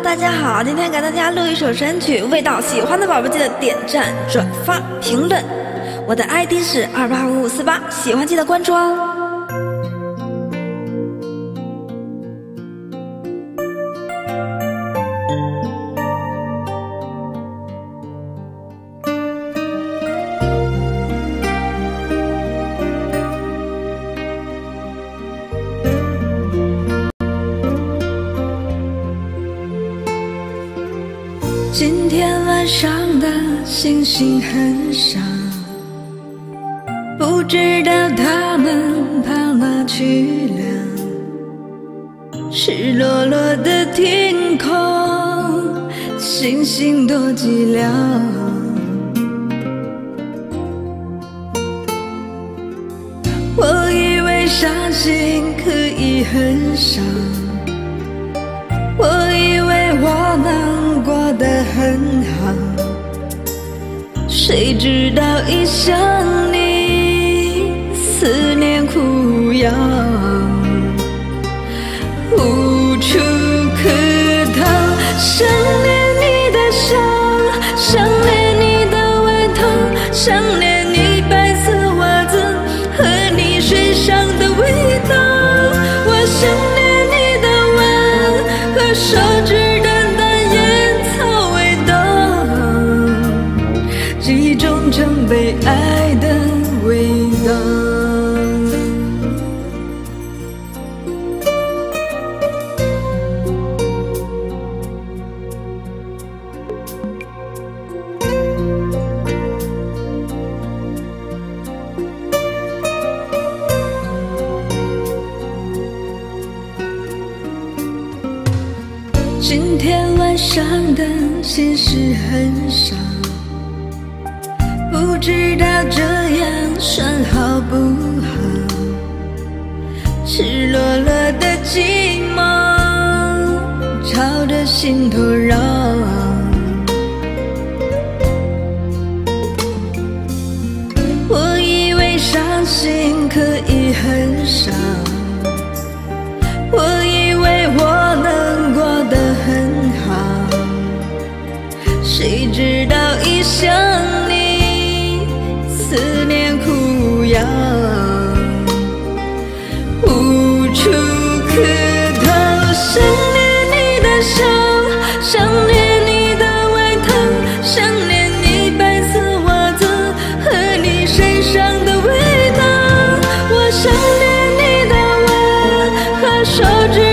大家好，今天给大家录一首神曲，味道喜欢的宝贝记得点赞、转发、评论。我的 ID 是285548，喜欢记得关注哦。今天晚上的星星很少，不知道他们跑哪去了。赤裸裸的天空，星星多寂寥。我以为伤心可以很少，我以为我能过得很好，谁知道一想你，思念苦药，无处可逃。想念你的笑，想念你的外套，想念你白色袜子和你身上的味道。我想念你的吻和手指曾被爱的味道。今天晚上的心事很少，不知道这样算好不好？赤裸裸的寂寞朝着心头绕。我以为伤心可以很少，我以为我能过得很好，谁知道一想你，思念苦药，无处可逃。想念你的笑，想念你的外套，想念你白色袜子和你身上的味道。我想念你的吻和手指